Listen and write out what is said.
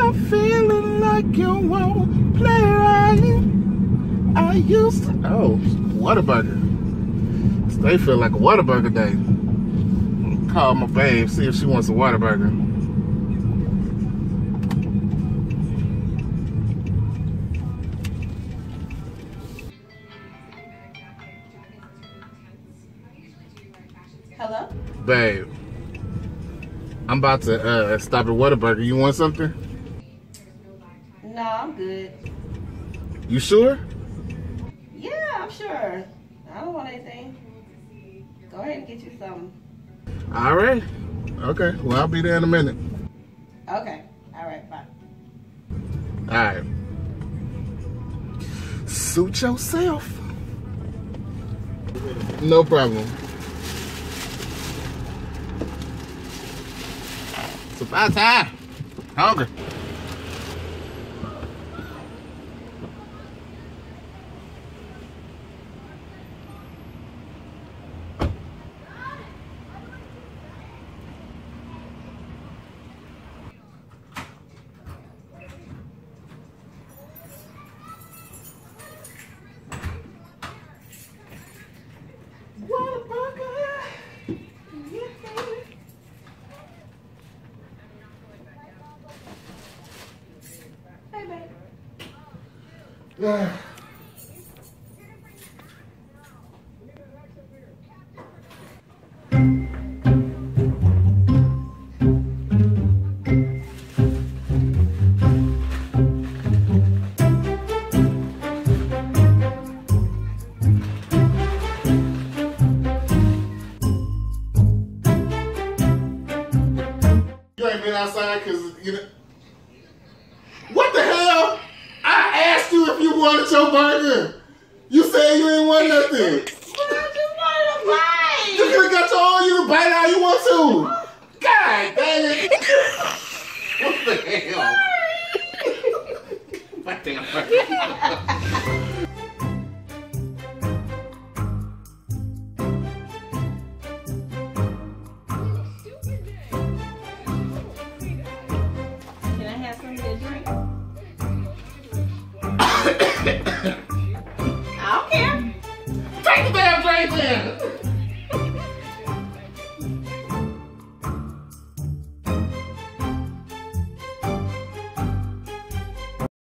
I'm feeling like you won't play right. I used to. Oh, Whataburger. They feel like a Whataburger day. Call my babe, see if she wants a Whataburger. Hello? Babe, I'm about to stop at Whataburger. You want something? No, I'm good. You sure? Yeah, I'm sure. I don't want anything. Go ahead and get you something. All right. Okay. Well, I'll be there in a minute. Okay. All right. Bye. All right. Suit yourself. No problem. It's about time. Hungry. Yeah. You ain't been outside because, you know. What the hell? I asked you if you wanted your burger. You said you ain't want nothing. But I just wanted a bite. You could have got your own. You can bite all you want to. God dang it. What the hell? What the hell? Can I have something to drink? I don't care. Take the damn drink then.